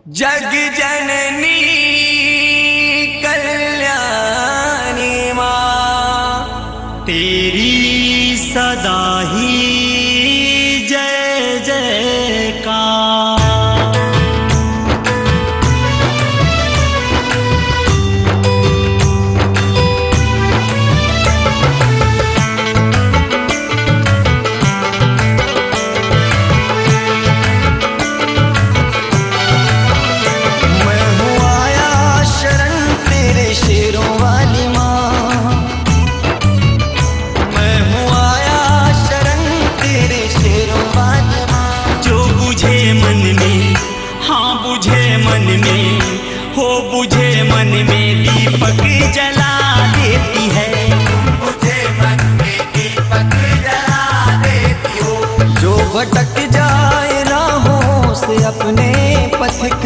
जग जननी कल्याणी माँ, तेरी सदा ही जय जयकार। बुझे मन में दीपक जला देती है, मुझे मन में दीपक जला देती हो। जो भटक जाए राहों से अपने पथिक,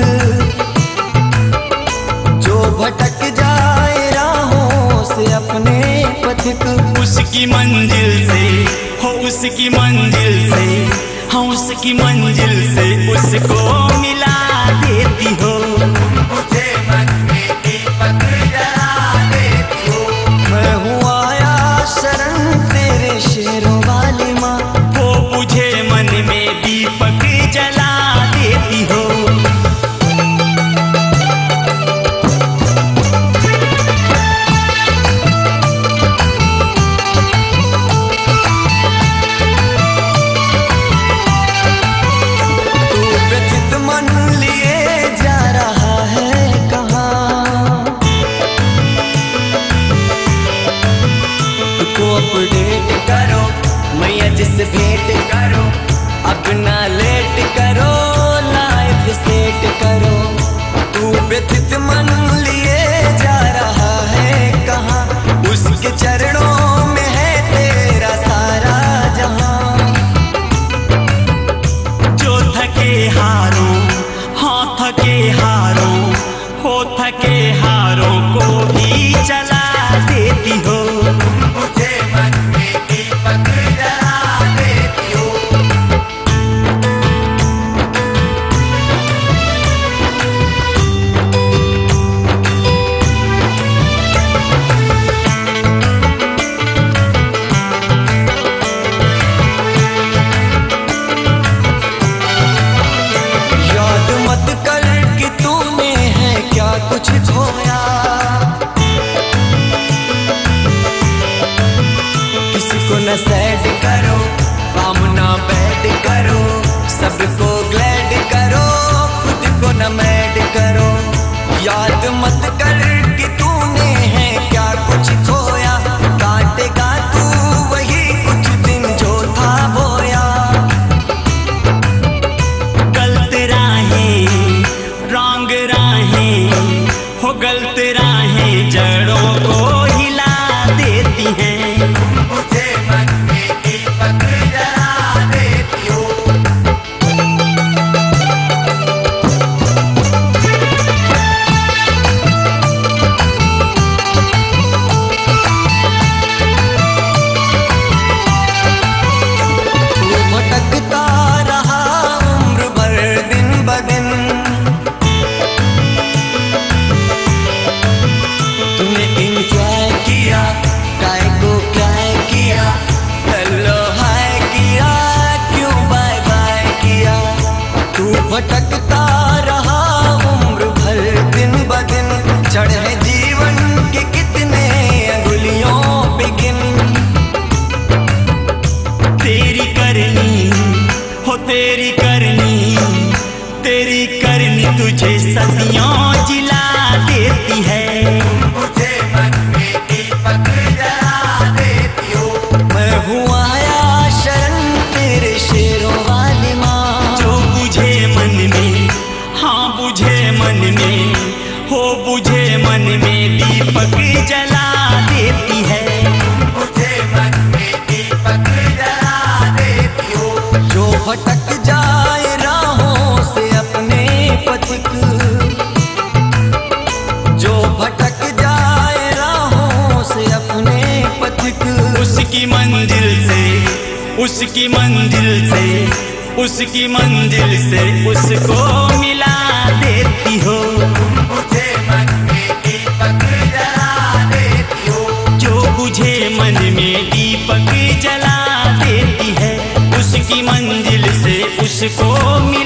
जो भटक जाए राहों से अपने पथिक, उसकी मंजिल से हो, उसकी मंजिल से हाँ, उसकी मंजिल से उसको मिला देती हो। मुझे मन में दीपक जला देती हो। मैं हूँ आया शरण तेरे शेरों वाली माँ, वो बुझे मन में दीपक जला देती हो। अपडेट करो मैया जिससे भेंट करो, अपना लेट करो लाइफ सेट करो। तू व्यथित मन लिए जा रहा है कहाँ, उसके चरणों में है तेरा सारा जहां। जो थके हारो हाँ, थके हारो हो, थके हारो को भी चला देती हो। कुछ खोया किसी को न सैड करो, काम ना बैड करो, सबको ग्लैड करो, खुद को न मैड करो। याद मत कर कि तूने है क्या कुछ खोया, काटेगा तू वही कुछ दिन जो था बोया। गलत राहें रॉन्ग राहें हो, गलत राहें जड़ों को हिला देती हैं। मुझे मन में दीपक जला देती हो। तू भटकता रहा उम्र भर दिन ब दिन, तूने इंजॉय किया काय को क्या किया, हेलो हाय किया क्यों बाय बाय किया। तू भटकता रहा उम्र भर दिन ब दिन, चढ़े जीवन के कितने अंगुलियों पे गिन। तेरी करनी हो, तेरी करनी, तेरी करनी तुझे सदियों जिला देती है। मुझे मन में दीपक जला देती हो। मैं हूँ आया शरण तेरे शेरों वाली माँ, जो बुझे मन में हाँ, बुझे मन में हो, बुझे मन में दीपक जला देती है। मुझे मन में दीपक जला देती हो। जो भटक जाए राहों से अपने पथिक, जो भटक जाए राहों से अपने पथिक, उसकी मंजिल से, उसकी मंजिल से, उसकी मंजिल से उसको मिला देती जिसको मिला